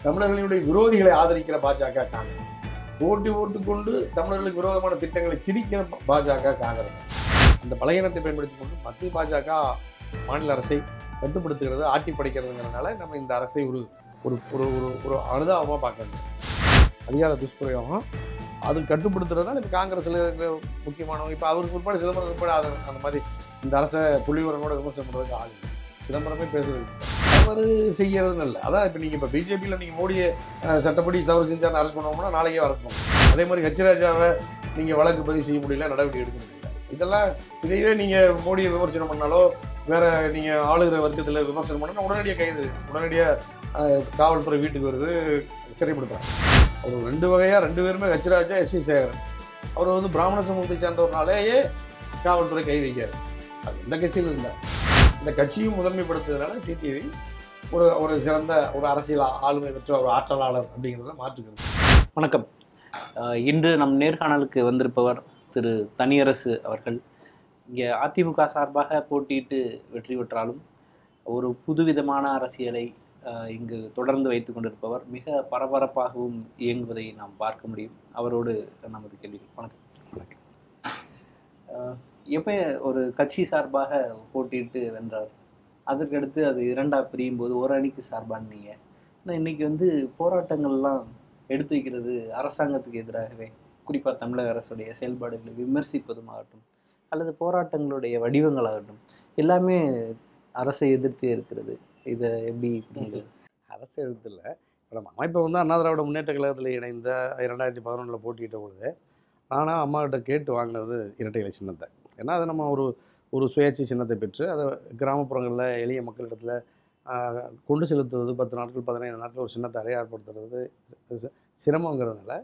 தமிழர்களுடைய விரோதிகளை ஆதரிக்கிற பாஜக காங்கிரஸ், ஓட்டு கொண்டு தமிழர்களுக்கு விரோதமான திட்டங்களை திணிக்கிற பாஜக காங்கிரஸ். அந்த பலகீனத்தை பயன்படுத்தி கொண்டு மத்திய பாஜக மாநில அரசை கட்டுப்படுத்துகிறது, ஆட்டி படைக்கிறதுங்கிறதுனால நம்ம இந்த அரசை ஒரு ஒரு ஒரு ஒரு அனுதாபமாக பார்க்கணும். அதிகார துஷ்பிரயோகம் அது கட்டுப்படுத்துறதுனால இப்போ காங்கிரஸில் இருக்கிற முக்கியமானவங்க, இப்போ அவருக்கு உட்பட சிதம்பரம் உட்பட அந்த மாதிரி இந்த அரசை புள்ளிவரனோட விமர்சனம் பண்ணுறதுக்கு ஆள் இல்லை. சிதம்பரமே பேசுறது அவர் செய்யறதுன்னு இல்லை. அதான் இப்போ நீங்கள் இப்போ பிஜேபியில் நீங்கள் மோடியை சட்டப்படி தவறு செஞ்சால் அரெஸ்ட் பண்ணுவோம்னா நாளைக்கே அரெஸ்ட் பண்ணுவோம். அதே மாதிரி ஹெச்ராஜாவை நீங்கள் வழக்கு பதிவு செய்ய முடியல, நடவடிக்கை எடுக்க முடியல. இதெல்லாம் இதையே நீங்கள் மோடியை விமர்சனம் பண்ணாலோ வேறு நீங்கள் ஆளுகிற வர்க்கத்தில் விமர்சனம் பண்ணால் உடனடியாக கைது, உடனடியாக காவல்துறை வீட்டுக்கு வருது, சிறைப்படுத்துறாங்க. அவர் ரெண்டு வகையாக ரெண்டு பேருமே ஹெச்ராஜா, எஸ்வி சேகரன். அவர் வந்து பிராமண சமூகத்தை சேர்ந்தவர்னாலேயே காவல்துறை கை வைக்காது. அது எந்த கட்சியில் இருந்தால் இந்த கட்சியும் முதன்மைப்படுத்துறதுனால டிடிவி ஒரு சிறந்த ஒரு அரசியல் ஆளுமை பெற்ற ஒரு ஆற்றலாளர் அப்படிங்கிறத மாற்றுகிறது. வணக்கம். இன்று நம் நேர்காணலுக்கு வந்திருப்பவர் திரு தனியரசு அவர்கள். இங்கே அதிமுக சார்பாக போட்டியிட்டு வெற்றி பெற்றாலும் ஒரு புதுவிதமான அரசியலை இங்கு தொடர்ந்து வைத்து கொண்டிருப்பவர். மிக பரபரப்பாகவும் இயங்குவதை நாம் பார்க்க முடியும். அவரோடு நமது கேள்விகள். வணக்கம். வணக்கம். எப்போ ஒரு கட்சி சார்பாக போட்டியிட்டு வென்றார், அதற்கடுத்து அது இரண்டாக பிரியும் போது ஒரு அணிக்கு சார்பானீங்க. ஆனால் இன்றைக்கி வந்து போராட்டங்கள்லாம் எடுத்து வைக்கிறது அரசாங்கத்துக்கு எதிராகவே, குறிப்பாக தமிழக அரசுடைய செயல்பாடுகளை விமர்சிப்பதுமாகட்டும் அல்லது போராட்டங்களுடைய வடிவங்களாகட்டும் எல்லாமே அரசை எதிர்த்தே இருக்கிறது. இதை எப்படி புரிஞ்சுக்கிறது? அரசு எதிர்த்து இல்லை. இப்போ நம்ம அமைப்பை வந்து அண்ணா திராவிட முன்னேற்ற கழகத்தில் இணைந்த 2011 போட்டியிட்ட பொழுது நானாக அம்மாக்கிட்ட கேட்டு வாங்கினது இரட்டை இலை சின்னத்தை. ஏன்னா அதை நம்ம ஒரு சுயேட்சை சின்னத்தை பெற்று அதை கிராமப்புறங்களில் எளிய மக்களிடத்தில் கொண்டு செலுத்துவது 10 நாட்கள் 15 நாட்கள் ஒரு சின்னத்தை அடையாளப்படுத்துறது சிரமங்கிறதுனால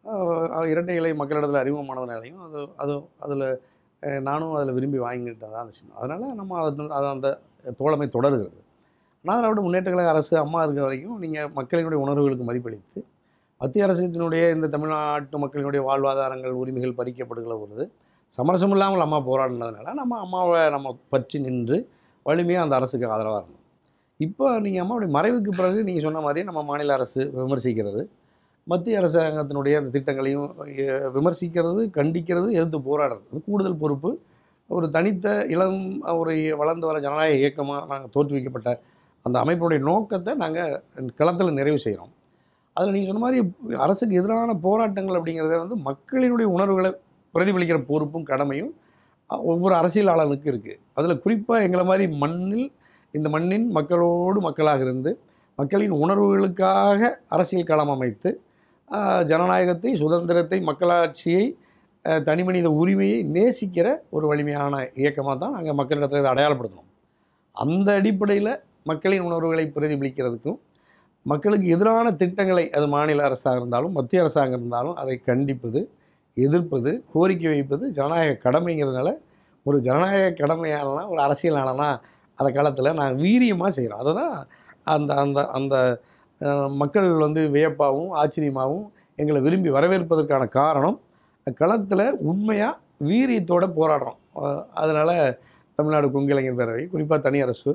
இரட்டை இலை மக்களிடத்தில் அறிமுகமானதுனாலையும் அதில் நானும் அதில் விரும்பி வாங்கிட்டது தான் அந்த சின்னம். அதனால் நம்ம அதை அந்த தோழமை தொடர்கிறது. அண்ணா திராவிட முன்னேற்ற கழக அரசு அம்மா இருக்கிற வரைக்கும் நீங்கள் மக்களினுடைய உணர்வுகளுக்கு மதிப்பளித்து மத்திய அரசினுடைய இந்த தமிழ்நாட்டு மக்களினுடைய வாழ்வாதாரங்கள் உரிமைகள் பறிக்கப்படுகிற பொழுது சமரசம் இல்லாமல் அம்மா போராடினதுனால நம்ம அம்மாவை நம்ம பற்றி நின்று வலிமையாக அந்த அரசுக்கு ஆதரவாக இருந்தோம். இப்போ நீங்கள் அம்மாவுடைய மறைவுக்கு பிறகு நீங்கள் சொன்ன மாதிரியே நம்ம மாநில அரசு விமர்சிக்கிறது, மத்திய அரசாங்கத்தினுடைய அந்த திட்டங்களையும் விமர்சிக்கிறது, கண்டிக்கிறது, எதிர்த்து போராடுறது, அது கூடுதல் பொறுப்பு. ஒரு தனித்த இளம் ஒரு வளர்ந்து வர ஜனநாயக இயக்கமாக நாங்கள் தோற்றுவிக்கப்பட்ட அந்த அமைப்பினுடைய நோக்கத்தை நாங்கள் களத்தில் நிறைவு செய்கிறோம். அதில் நீங்கள் சொன்ன மாதிரி அரசுக்கு எதிரான போராட்டங்கள் அப்படிங்கிறத வந்து மக்களினுடைய உணர்வுகளை பிரதிபலிக்கிற பொறுப்பும் கடமையும் ஒவ்வொரு அரசியலாளனுக்கு இருக்குது. அதில் குறிப்பாக எங்களை மாதிரி இந்த மண்ணின் மக்களோடு மக்களாக இருந்து மக்களின் உணர்வுகளுக்காக அரசியல் களம் அமைத்து ஜனநாயகத்தை, சுதந்திரத்தை, மக்களாட்சியை, தனிமனித உரிமையை நேசிக்கிற ஒரு வலிமையான இயக்கமாக தான் நாங்கள் மக்களிடத்தில் இதை அடையாளப்படுத்தணும். அந்த அடிப்படையில் மக்களின் உணர்வுகளை பிரதிபலிக்கிறதுக்கும் மக்களுக்கு எதிரான திட்டங்களை, அது மாநில அரசாக இருந்தாலும் மத்திய அரசாங்கம் இருந்தாலும் அதை கண்டிப்பது, எதிர்ப்பது, கோரிக்கை வைப்பது ஜனநாயக கடமைங்கிறதுனால ஒரு ஜனநாயக கடமையாலாம் ஒரு அரசியலாளனா அந்த காலத்தில் நாங்கள் வீரியமாக செய்கிறோம். அதை தான் அந்த அந்த அந்த மக்கள் வந்து வியப்பாகவும் ஆச்சரியமாகவும் எங்களை விரும்பி வரவேற்பதற்கான காரணம் களத்தில் உண்மையாக வீரியத்தோடு போராடுறோம். அதனால் தமிழ்நாடு கொங்கிளைஞர் பேரவை, குறிப்பாக தனியரசு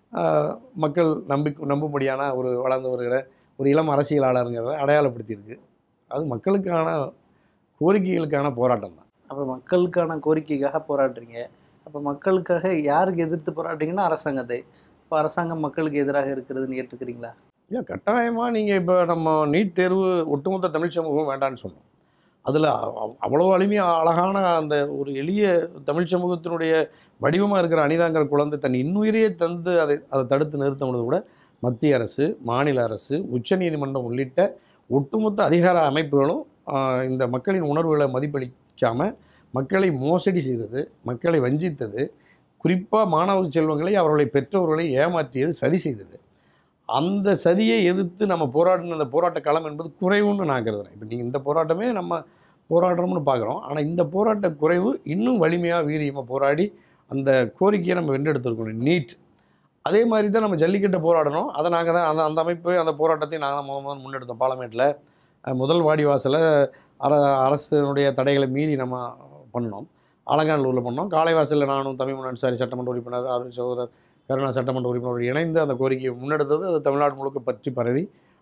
மக்கள் நம்பும்படியான ஒரு வளர்ந்து வருகிற ஒரு இளம் அரசியலாளருங்கிறத அடையாளப்படுத்தியிருக்கு. அது மக்களுக்கான கோரிக்கைகளுக்கான போராட்டம் தான். அப்போ மக்களுக்கான கோரிக்கைக்காக போராடுறீங்க. அப்போ மக்களுக்காக யாருக்கு எதிர்த்து போராடுறீங்கன்னா அரசாங்கத்தை. இப்போ அரசாங்கம் மக்களுக்கு எதிராக இருக்கிறதுன்னு ஏற்றுக்கிறீங்களா? இல்லை, கட்டாயமாக நீங்கள் இப்போ நம்ம நீட் தேர்வு ஒட்டுமொத்த தமிழ் சமூகம் வேண்டான்னு சொன்னோம். அதில் அவ்வளோ வலிமையாக அழகான அந்த ஒரு எளிய தமிழ் சமூகத்தினுடைய வடிவமாக இருக்கிற அனிதாங்கிற குழந்தை தன் இன்னுயிரையே தந்து அதை தடுத்து நிறுத்துவது கூட மத்திய அரசு, மாநில அரசு, உச்சநீதிமன்றம் உள்ளிட்ட ஒட்டுமொத்த அதிகார அமைப்புகளும் இந்த மக்களின் உணர்வுகளை மதிப்பளிக்காமல் மக்களை மோசடி செய்தது, மக்களை வஞ்சித்தது, குறிப்பாக மாணவ செல்வங்களை அவர்களை பெற்றோர்களை ஏமாற்றியது, சதி செய்தது. அந்த சதியை எதிர்த்து நம்ம போராடின அந்த போராட்ட களம் என்பது குறைவுன்னு நான் கருதுகிறேன். இப்போ நீங்கள் இந்த போராட்டமே நம்ம போராடுறோம்னு பார்க்குறோம். ஆனால் இந்த போராட்ட குறைவு இன்னும் வலிமையாக வீரியமாக போராடி அந்த கோரிக்கையை நம்ம வென்றெடுத்துருக்கணும். நீட் அதே மாதிரி தான் நம்ம ஜல்லிக்கட்டை போராடணும். அதை நாங்கள் தான் அந்த அமைப்பு அந்த போராட்டத்தையும் நாங்கள் தான் முதல் முன்னெடுத்தோம். பார்லமெண்ட்டில் முதல் வாடிவாசலை அரசினுடைய தடைகளை மீறி நம்ம பண்ணினோம். அலங்காநல்லூரில் பண்ணோம். காளைவாசலில் நானும் தமிழ்மணி அன்சாரி சட்டமன்ற உறுப்பினர், அருண் சகோதரர் கருணா சட்டமன்ற உறுப்பினர் இணைந்து அந்த கோரிக்கையை முன்னெடுத்தது. அது தமிழ்நாடு முழுக்க பற்றி பரவி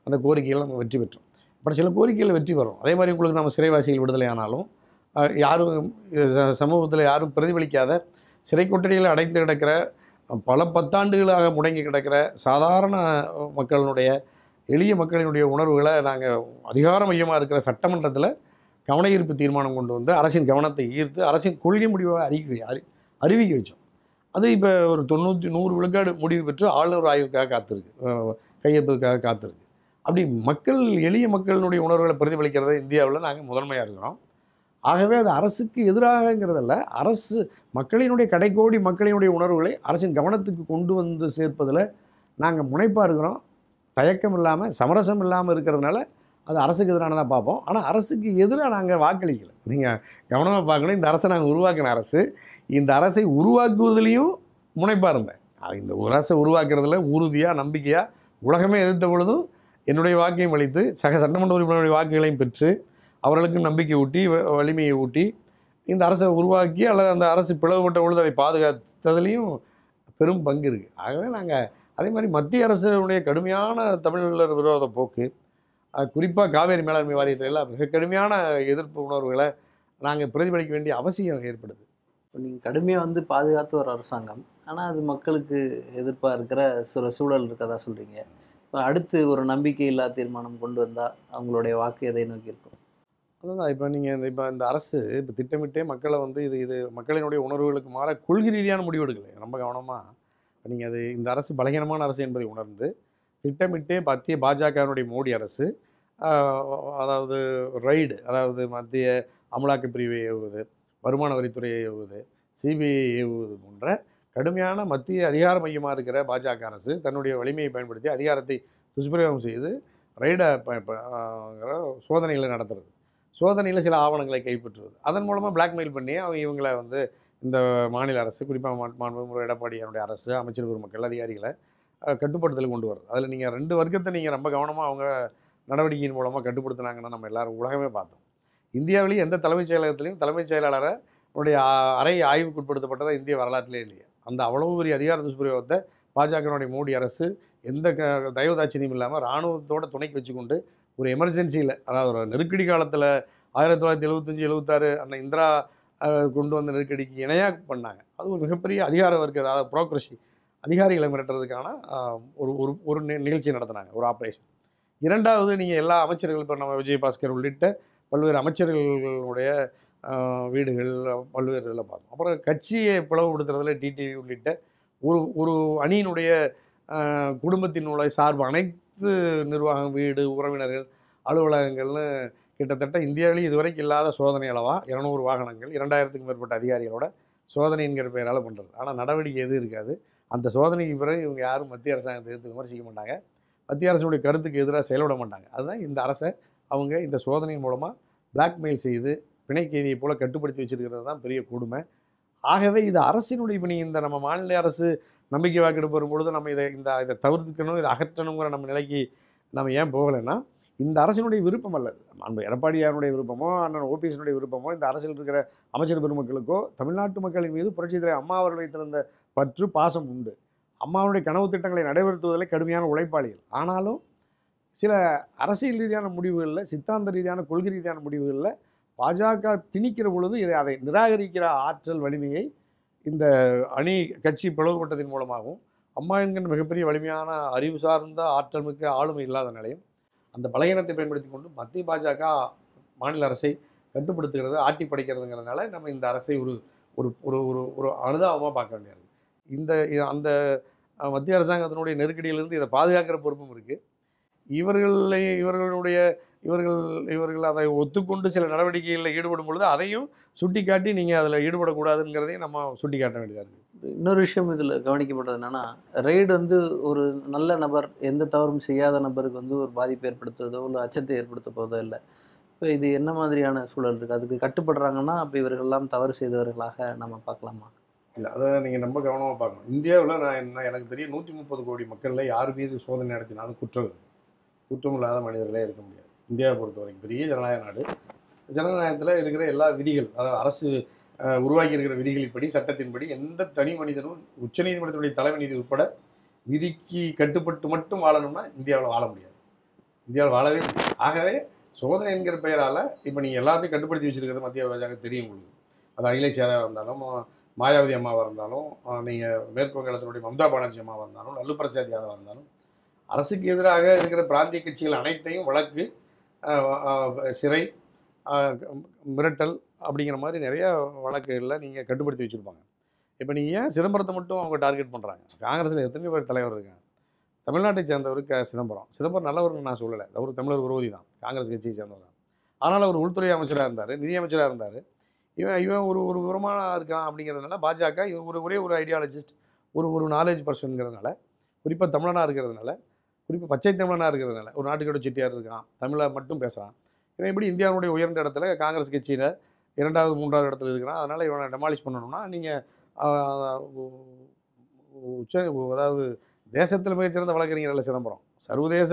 அந்த கோரிக்கைகள் நம்ம வெற்றி பெற்றோம். அப்புறம் சில கோரிக்கைகள் வெற்றி பெறும். அதே மாதிரி உங்களுக்கு நம்ம சிறைவாசிகள் விடுதலை ஆனாலும் யாரும் சமூகத்தில் யாரும் பிரதிபலிக்காத சிறை கொட்டடியில் அடைந்து கிடக்கிற பல பத்தாண்டுகளாக முடங்கி கிடக்கிற சாதாரண மக்களினுடைய எளிய மக்களினுடைய உணர்வுகளை நாங்கள் அதிகார மையமாக இருக்கிற சட்டமன்றத்தில் கவன ஈர்ப்பு தீர்மானம் கொண்டு வந்து அரசின் கவனத்தை ஈர்த்து அரசின் கொள்கை முடிவை அறிவிக்க வச்சோம். அது இப்போ ஒரு 100 விழுக்காடு முடிவு பெற்று ஆளுநர் ஆய்வுக்காக காத்திருக்கு, கையெழுப்புக்காக காத்திருக்கு. அப்படி மக்கள் எளிய மக்களினுடைய உணர்வுகளை பிரதிபலிக்கிறத இந்தியாவில் நாங்கள் முதன்மையாக இருக்கிறோம். ஆகவே அது அரசுக்கு எதிராகங்கிறதல்ல, அரசு மக்களினுடைய கடைக்கோடி மக்களினுடைய உணர்வுகளை அரசின் கவனத்துக்கு கொண்டு வந்து சேர்ப்பதில் நாங்கள் முனைப்பாக இருக்கிறோம். தயக்கம் இல்லாமல் சமரசம் இல்லாமல் இருக்கிறதுனால அது அரசுக்கு எதிரானதாக பார்ப்போம். ஆனால் அரசுக்கு எதிராக நாங்கள் வாக்களிக்கலை. நீங்கள் கவனமாக பார்க்கணும். இந்த அரசை நாங்கள் உருவாக்கின அரசு, இந்த அரசை உருவாக்குவதிலையும் முனைப்பாக இருந்தேன். இந்த அரசை உருவாக்குறதுல உறுதியாக நம்பிக்கையாக உலகமே எதிர்த்த பொழுதும் என்னுடைய வாக்கையும் அளித்து சட்டமன்ற உறுப்பினருடைய வாக்குகளையும் பெற்று அவர்களுக்கு நம்பிக்கை ஊட்டி வலிமையை ஊட்டி இந்த அரசை உருவாக்கி அல்லது அந்த அரசு பிளவுபட்ட பொழுது அதை பாதுகாத்ததுலேயும் பெரும் பங்கு இருக்குது. ஆகவே நாங்கள் அதே மாதிரி மத்திய அரசுடைய கடுமையான தமிழர் விரோத போக்கு, குறிப்பாக காவேரி மேலாண்மை வாரியத்தில் எல்லாம் மிக கடுமையான எதிர்ப்பு உணர்வுகளை நாங்கள் பிரதிபலிக்க வேண்டிய அவசியம் ஏற்படுது. இப்போ நீங்கள் கடுமையாக வந்து பாதுகாத்து ஒரு அரசாங்கம், ஆனால் அது மக்களுக்கு எதிர்ப்பாக இருக்கிற சில சூழல் இருக்கதா சொல்கிறீங்க. இப்போ அடுத்து ஒரு நம்பிக்கை இல்லா தீர்மானம் கொண்டு வந்தால் அவங்களுடைய வாக்கு எதை நோக்கி இருக்கும்? அதுதான் இப்போ நீங்கள் இந்த அரசு இப்போ திட்டமிட்டே மக்களை வந்து இது மக்களினுடைய உணர்வுகளுக்கு மாற கொள்கை ரீதியான முடிவு எடுக்கலை. ரொம்ப கவனமாக நீங்கள் இந்த அரசு பலகீனமான அரசு என்பதை உணர்ந்து திட்டமிட்டே பாஜகவினுடைய மோடி அரசு, அதாவது ரைடு, அதாவது மத்திய அமலாக்க பிரிவை ஏவுவது, வருமான வரித்துறையை ஏவுவது, சிபிஐ ஏவுவது போன்ற கடுமையான மத்திய அதிகார மையமாக இருக்கிற பாஜக அரசு தன்னுடைய வலிமையை பயன்படுத்தி அதிகாரத்தை துஷ்பிரயோகம் செய்து ரைடை சோதனைகளை நடத்துறது, சோதனையில் சில ஆவணங்களை கைப்பற்றுவது, அதன் மூலமாக பிளாக்மெயில் பண்ணி இவங்களை வந்து இந்த மாநில அரசு, குறிப்பாக மாண்புமிகு எடப்பாடியாருடைய அரசு, அமைச்சர் பெருமக்கள், அதிகாரிகளை கட்டுப்படுத்தலுக்கு கொண்டு வருது. அதில் நீங்கள் 2 வர்க்கத்தை நீங்கள் ரொம்ப கவனமாக அவங்க நடவடிக்கையின் மூலமாக கட்டுப்படுத்தினாங்கன்னா நம்ம எல்லோரும் உலகமே பார்த்தோம். இந்தியாவிலேயே எந்த தலைமைச் செயலகத்திலையும் தலைமைச் செயலாளரை அறை ஆய்வுக்குட்படுத்தப்பட்டதாக இந்திய வரலாற்றிலே இல்லையே. அந்த அவ்வளவு பெரிய அதிகார துஷ்பிரயோகத்தை பாஜகனுடைய மோடி அரசு எந்த தயவுதாட்சியம் இல்லாமல் இராணுவத்தோட துணைக்கு வச்சுக்கொண்டு ஒரு எமர்ஜென்சியில், அதாவது ஒரு நெருக்கடி காலத்தில் 1975-76 அந்த இந்திரா கொண்டு வந்த நெருக்கடிக்கு இணையாக பண்ணாங்க. அது ஒரு மிகப்பெரிய அதிகார வர்க்க, அதாவது புரோக்ரஸி அதிகாரிகளை மிரட்டுறதுக்கான ஒரு நிகழ்ச்சி நடத்தினாங்க, ஒரு ஆப்ரேஷன். 2வது நீங்கள் எல்லா அமைச்சர்கள், இப்போ நம்ம விஜயபாஸ்கர் உள்ளிட்ட பல்வேறு அமைச்சர்களுடைய வீடுகள் பல்வேறு இதில் பார்த்தோம். அப்புறம் கட்சியை பிளவுபடுத்துறதுல டிடிவி உள்ளிட்ட ஒரு அணியினுடைய குடும்பத்தினுடைய சார்பு அனைத்து நிர்வாகம், வீடு, உறவினர்கள், அலுவலகங்கள்னு கிட்டத்தட்ட இந்தியாவிலேயே இதுவரைக்கும் இல்லாத சோதனை அளவாக 200 வாகனங்கள், 2000க்கும் மேற்பட்ட அதிகாரிகளோட சோதனைங்கிற பெயரால் பண்ணுறது. ஆனால் நடவடிக்கை எதுவும் இருக்காது. அந்த சோதனைக்கு பிறகு இவங்க யாரும் மத்திய அரசாங்கத்தை எதிர்த்து விமர்சிக்க மாட்டாங்க, மத்திய அரசுடைய கருத்துக்கு எதிராக செயல்பட மாட்டாங்க. அதுதான் இந்த அரசை அவங்க இந்த சோதனையின் மூலமாக பிளாக்மெயில் செய்து பிணை கைதியை போல் கட்டுப்படுத்தி வச்சுருக்கிறது தான் பெரிய கொடுமை. ஆகவே இது அரசினுடைய, இப்போ நீங்கள் இந்த நம்ம மாநில அரசு நம்பிக்கை வாக்கெடுப்பு வரும்பொழுது நம்ம இதை தவிர்த்துக்கணும், இதை அகற்றணுங்கிற நம்ம நிலைக்கு நம்ம ஏன் போகலைன்னா, இந்த அரசினுடைய விருப்பம் அல்லது அன்பு எடப்பாடியாருடைய விருப்பமோ அண்ணன் ஓபிஎஸ்னுடைய விருப்பமோ இந்த அரசில் இருக்கிற அமைச்சர் பெருமக்களுக்கோ தமிழ்நாட்டு மக்களின் மீது புரட்சித் தலைவர் அம்மா அவர்கள் வைத்திருந்த பற்று பாசம் உண்டு. அம்மாவுடைய கனவு திட்டங்களை நடைபெறுத்துவதில் கடுமையான உழைப்பாளிகள். ஆனாலும் சில அரசியல் ரீதியான முடிவுகளில், சித்தாந்த ரீதியான கொள்கை ரீதியான முடிவுகளில் பாஜக திணிக்கிற பொழுது அதை நிராகரிக்கிற ஆற்றல் வலிமையை இந்த அணி கட்சி பிளவுபட்டதின் மூலமாகவும், அம்மா என்கின்ற மிகப்பெரிய வலிமையான அறிவு சார்ந்த ஆற்றல் மிக்க ஆளுமை இல்லாத நிலையும், அந்த பலகீனத்தை பயன்படுத்தி கொண்டு மத்திய பாஜக மாநில அரசை கட்டுப்படுத்துகிறது, ஆட்டி படைக்கிறதுங்கிறதுனால நம்ம இந்த அரசை ஒரு ஒரு ஒரு ஒரு அனுதாபமாக பார்க்க வேண்டியது. அந்த மத்திய அரசாங்கத்தினுடைய நெருக்கடியிலிருந்து இதை பாதுகாக்கிற பொறுப்பும் இருக்குது. இவர்கள் அதை ஒத்துக்கொண்டு சில நடவடிக்கைகளில் ஈடுபடும் பொழுது அதையும் சுட்டி காட்டி நீங்கள் அதில் ஈடுபடக்கூடாதுங்கிறதையும் நம்ம சுட்டி காட்ட வேண்டியதாக இருக்குது. இன்னொரு விஷயம் இதில் கவனிக்கப்பட்டது என்னென்னா, ரெய்டு வந்து ஒரு நல்ல நபர், எந்த தவறும் செய்யாத நபருக்கு வந்து ஒரு பாதிப்பு ஏற்படுத்துவதோ இல்லை அச்சத்தை ஏற்படுத்த போதோ இல்லை. இப்போ இது என்ன மாதிரியான சூழல் இருக்குது? அதுக்கு கட்டுப்படுறாங்கன்னா அப்போ இவர்கள்லாம் தவறு செய்தவர்களாக நம்ம பார்க்கலாமா? இல்லை, அதை நீங்கள் ரொம்ப கவனமாக பார்க்கணும். இந்தியாவில் எனக்கு தெரியும் 130 கோடி மக்களில் யார் மீது சோதனை நடத்தினாலும் குற்றம் இல்லாத மனிதர்களே இருக்க முடியாது. இந்தியாவை பொறுத்த வரைக்கும் பெரிய ஜனநாயக நாடு. ஜனநாயகத்தில் இருக்கிற எல்லா விதிகள், அதாவது அரசு உருவாக்கி இருக்கிற விதிகளின்படி, சட்டத்தின்படி எந்த தனி மனிதனும் உச்சநீதிமன்றத்தினுடைய தலைமை நீதி உட்பட விதிக்கு கட்டுப்பட்டு மட்டும் வாழணும்னா இந்தியாவில் வாழ முடியாது. இந்தியாவில் வாழவே முடியாது. ஆகவே சோதனை என்கிற பெயரால் இப்போ நீங்கள் எல்லாத்தையும் கட்டுப்படுத்தி வச்சிருக்கிறது மத்திய பாஜக தெரியும் உங்களுக்கு. அது அகிலேஷ் யாதவாக இருந்தாலும், மாயாவதி அம்மாவாக இருந்தாலும், நீங்கள் மேற்கு வங்காளத்தினுடைய மம்தா பானர்ஜி அம்மாவாக இருந்தாலும், லல்லு பிரசாத் யாதவாக இருந்தாலும், அரசுக்கு எதிராக இருக்கிற பிராந்திய கட்சிகள் அனைத்தையும் வழக்கு, சிறை, மிரட்டல் அப்படிங்கிற மாதிரி நிறையா வழக்குகளில் நீங்கள் கட்டுப்படுத்தி வச்சுருப்பாங்க. இப்போ நீங்கள் ஏன் சிதம்பரத்தை மட்டும் அவங்க டார்கெட் பண்ணுறாங்க? காங்கிரஸில் எத்தனையோ பேர் தலைவர் இருக்காங்க. தமிழ்நாட்டை சேர்ந்தவர் சிதம்பரம் நல்லவர்னு நான் சொல்லலை. அவர் தமிழர் விரோதி தான், காங்கிரஸ் கட்சியை சேர்ந்தவர் தான். ஆனால் அவர் உள்துறை அமைச்சராக இருந்தார், நிதியமைச்சராக இருந்தார். இவன் ஒரு விவரமாக இருக்கான் அப்படிங்கிறதுனால பாஜக இது ஒரே ஒரு ஐடியாலஜிஸ்ட், ஒரு நாலேஜ் பர்சனுங்கிறதுனால, குறிப்பாக தமிழனாக இருக்கிறதுனால, குறிப்பாக பச்சை தமிழனாக இருக்கிறதுனால, ஒரு நாட்டுக்கோட செட்டியார் இருக்கான், தமிழை மட்டும் பேசுகிறான். இவன் எப்படி இந்தியாவுடைய உயர்ந்த இடத்துல காங்கிரஸ் கட்சியில் 2வது 3வது இடத்துல இருக்கிறான். அதனால் இவனை டெமாலிஷ் பண்ணணும்னா நீங்கள் அதாவது தேசத்தில் மிகச்சிறந்த வழக்கறிஞர் இல்லை சிதம்பரம், சர்வதேச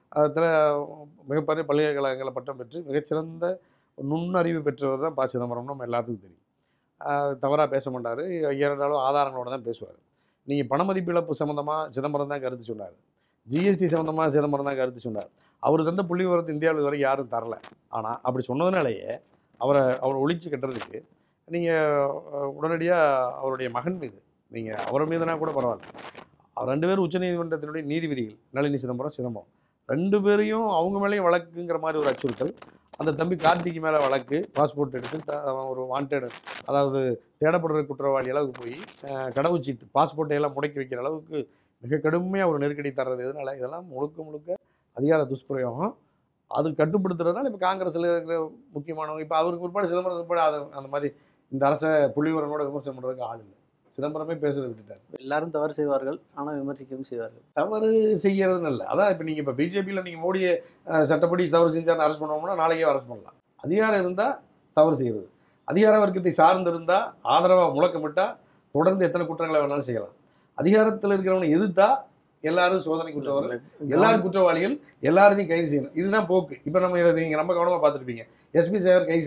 மிகப்பெரிய பல்கலைக்கழகங்களை பட்டம் பெற்று மிகச்சிறந்த நுண்ணறிவு பெற்றவர் தான் சிதம்பரம்னு நம்ம எல்லாத்துக்கும் தெரியும். தவறாக பேச மாட்டார், ஏறென்றாலும் ஆதாரங்களோடு தான் பேசுவார். நீங்கள் பணமதிப்பு இழப்பு சம்மந்தமாக சிதம்பரம் தான் கருத்து சொன்னார், ஜிஎஸ்டி சம்மந்தமாக சிதம்பரம் தான் கருத்து சொன்னார். அவர் தந்த புள்ளி விவரத்தை இந்தியாவில் வரை யாரும் தரல. ஆனால் அப்படி சொன்னதுனாலேயே அவரை ஒழிச்சு கட்டுறதுக்கு நீங்கள் உடனடியாக அவருடைய மகன் மீது, நீங்கள் அவர் மீதுனா கூட பரவாயில்ல, அவர் 2 பேரும் உச்சநீதிமன்றத்தினுடைய நீதிபதிகள், நளினி சிதம்பரம் 2 பேரையும் அவங்க மேலேயும் வழக்குங்கிற மாதிரி ஒரு அச்சுறுத்தல். அந்த தம்பி கார்த்திக் மேலே வழக்கு, பாஸ்போர்ட் எடுத்து ஒரு வாண்டட், அதாவது தேடப்படுற குற்றவாளி அளவுக்கு போய் கடவுச்சீட்டு பாஸ்போர்ட்டை எல்லாம் முடக்கி வைக்கிற அளவுக்கு மிக கடுமையாக ஒரு நெருக்கடி தர்றது. இதனால் இதெல்லாம் முழுக்க அதிகார துஷ்பிரயோகம். அது கட்டுப்படுத்துறதுனால இப்போ காங்கிரஸில் இருக்கிற முக்கியமானவங்க, இப்போ அவருக்கு பிற்பாடு சிதம்பரத்துக்கு பிற்பாடு அந்த மாதிரி இந்த அரசை புள்ளிவரனோட விமர்சனம் பண்ணுறதுக்கு ஆள் இல்லை. சிதம்பரமே பேசுறதை விட்டுட்டார். எல்லாரும் தவறு செய்வார்கள், ஆனால் விமர்சிக்கவும் செய்வார்கள். தவறு செய்யறதுன்னு இல்லை. அதான் இப்போ நீங்கள் இப்போ பிஜேபியில் நீங்கள் மோடியை சட்டப்படி தவறு செஞ்சார்னு அரெஸ்ட் பண்ணுவோம்னா நாளைக்கே அரெஸ்ட் பண்ணலாம். அதிகாரம் இருந்தால் தவறு செய்கிறது, அதிகார வர்க்கத்தை சார்ந்து இருந்தால் ஆதரவாக முழக்கமிட்டால் தொடர்ந்து எத்தனை குற்றங்களை வேணாலும் செய்யலாம். அதிகாரத்தில் இருக்கிறவனை எதிர்த்தா எல்லாரும் சோதனை குற்றவாளிகள், எல்லாரும் குற்றவாளிகள், எல்லாரையும் கைது செய்யணும். இதுதான் போக்கு. இப்போ நம்ம இதை நீங்கள் ரொம்ப கவனமாக பார்த்துருப்பீங்க. எஸ்பி சேகர் கைது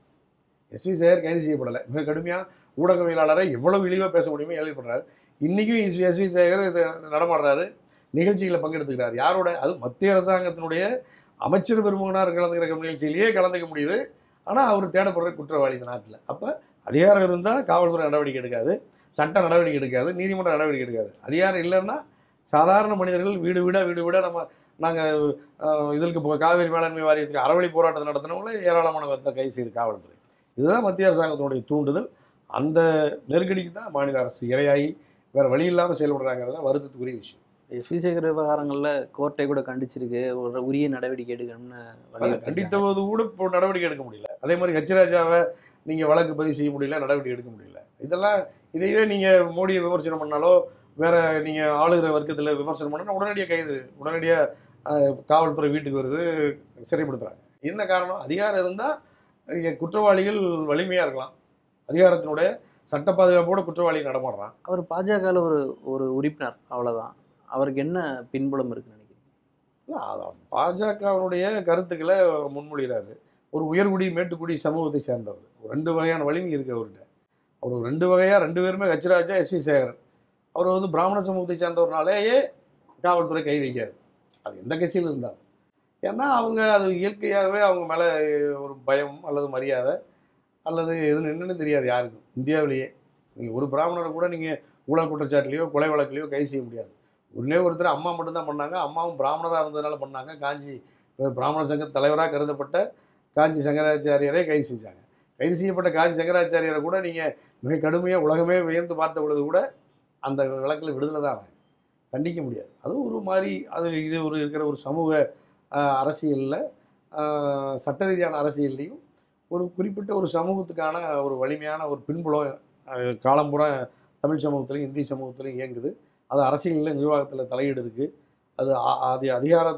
செய்யப்படலை. மிக கடுமையாக ஊடகவியலாளரை எவ்வளவு இழிவாக பேச முடியுமோ ஏழைப்படுறாரு. இன்றைக்கும் எஸ்வி சேகர் இது நடமாடுறாரு, நிகழ்ச்சிகளில் பங்கெடுத்துக்கிறார். யாரோட? அது மத்திய அரசாங்கத்தினுடைய அமைச்சர் பெருமகனார் கலந்துக்கிற நிகழ்ச்சியிலேயே கலந்துக்க முடியுது. ஆனால் அவர் தேடப்படுற குற்றவாளி இந்த நாட்டில். அப்போ அதிகாரம் இருந்தால் காவல்துறை நடவடிக்கை எடுக்காது, சட்ட நடவடிக்கை எடுக்காது, நீதிமன்ற நடவடிக்கை எடுக்காது. அதிகாரம் இல்லைன்னா சாதாரண மனிதர்கள் வீடு வீடாக நாங்கள் இதற்கு காவிரி மேலாண்மை வாரியத்துக்கு அறவழி போராட்டத்தை நடத்தினவங்கள ஏராளமான பேர்த்த கைது செய்து காவல்துறை. இதுதான் மத்திய அரசாங்கத்தினுடைய தூண்டுதல். அந்த நெருக்கடிக்கு தான் மாநில அரசு இரையாகி வேறு வழி இல்லாமல் செயல்படுறாங்கிறத வருத்தத்துக்குரிய விஷயம். எஸ்வி சேகர் விவகாரங்களில் கோர்ட்டை கூட கண்டிச்சிருக்கு, ஒரு உரிய நடவடிக்கை எடுக்கணும்னு கண்டித்தபோது கூட இப்போ நடவடிக்கை எடுக்க முடியல. அதே மாதிரி ஹெச்ராஜாவை நீங்கள் வழக்கு பதிவு செய்ய முடியல, நடவடிக்கை எடுக்க முடியல. இதையே நீங்கள் மோடியை விமர்சனம் பண்ணாலோ வேறு நீங்கள் ஆளுகிற வர்க்கத்தில் விமர்சனம் பண்ணால் உடனடியாக காவல்துறை வீட்டுக்கு வருது, சிறைப்படுத்துகிறாங்க. என்ன காரணம்? அதிகாரம் இருந்தால் குற்றவாளிகள் வலிமையாக இருக்கலாம், அதிகாரத்தினுடைய சட்ட பாதுகாப்போட குற்றவாளிகள் நடமாடுறான். அவர் பாஜகவில் ஒரு உறுப்பினர், அவ்வளோதான். அவருக்கு என்ன பின்புலம் இருக்குன்னு நினைக்கிறீங்க? இல்லை, அதான் பாஜகவினுடைய கருத்துக்களை முன்மொழிகிறாரு. ஒரு உயர்குடி மேட்டுக்குடி சமூகத்தை சேர்ந்தவர். 2 வகையான வலிமை இருக்குது அவர்கிட்ட. அவர் 2 வகையாக 2 பேருமே ஹெச்ராஜா, எஸ்வி சேகர். அவர் பிராமண சமூகத்தை சேர்ந்தவர்னாலேயே காவல்துறை கை வைக்காது, அது எந்த கட்சியில் இருந்தாலும். ஏன்னா அவங்க அது இயற்கையாகவே அவங்க மேலே ஒரு பயம் அல்லது மரியாதை அல்லது எதுன்னு என்னென்னு தெரியாது யாருக்கும். இந்தியாவிலேயே நீங்கள் ஒரு பிராமணரை கூட நீங்கள் ஊழல் குற்றச்சாட்டுலையோ கொலை வழக்குலையோ கைது செய்ய முடியாது. ஒருத்தர் அம்மா மட்டும்தான் பண்ணாங்க, அம்மாவும் பிராமணராக இருந்ததுனால பண்ணாங்க. காஞ்சி பிராமண சங்க தலைவராக கருதப்பட்ட காஞ்சி சங்கராச்சாரியரே கைது செஞ்சாங்க. கைது செய்யப்பட்ட காஞ்சி சங்கராச்சாரியரை கூட நீங்கள் மிக கடுமையாக உலகமே வியந்து பார்த்த பொழுது கூட அந்த வழக்கில் விடுதலை தான், தண்டிக்க முடியாது. அது ஒரு மாதிரி இது இருக்கிற ஒரு சமூக அரசியலில், சட்ட ரீதியான அரசியல்லையும் ஒரு குறிப்பிட்ட ஒரு சமூகத்துக்கான ஒரு வலிமையான ஒரு பின்புலம் காலம்புற தமிழ் சமூகத்திலையும் இந்திய சேகத்திலையும் இயங்குது. அது அரசியலில் நிர்வாகத்தில் தலையீடு இருக்குது. அது